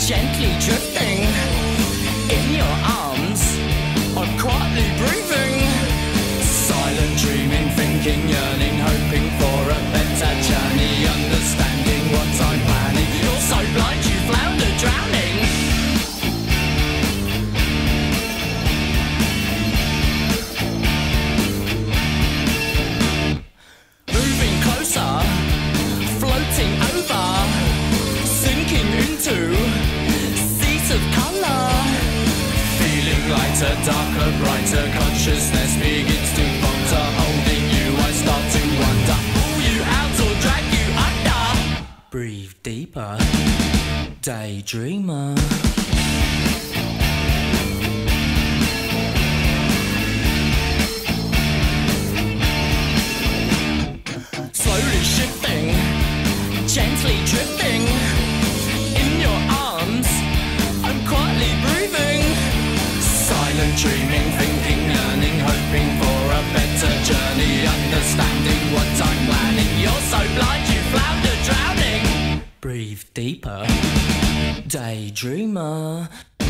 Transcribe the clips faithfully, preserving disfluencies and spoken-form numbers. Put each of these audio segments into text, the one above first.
gently drifting in your arms. I'm quietly breathing, silent dreaming, thinking, yearning, hoping for a better journey, understanding what I'm planning. You're so blind you flounder, drowning. Moving closer, floating over, sinking into seas of colour. Feeling lighter, darker, brighter, consciousness begins to falter. Holding you, I start to wonder, pull you out or drag you under. Breathe deeper, daydreamer. Slowly shifting, gently drifting in your arms. I'm quietly breathing, silent dreaming, thinking, yearning, hoping for a better journey, understanding what I'm planning. You're so blind you flounder, drowning. Breathe deeper, daydreamer.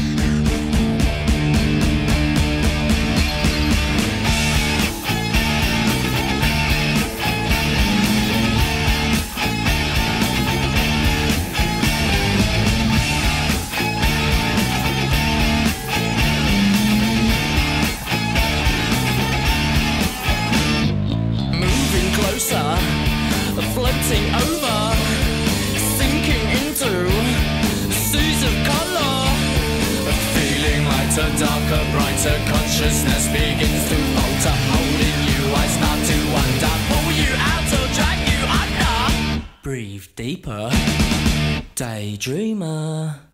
Floating over, sinking into seas of colour. Feeling lighter, darker, brighter, consciousness begins to falter. Holding you, I start to wonder, pull you out or drag you under. Breathe deeper, daydreamer.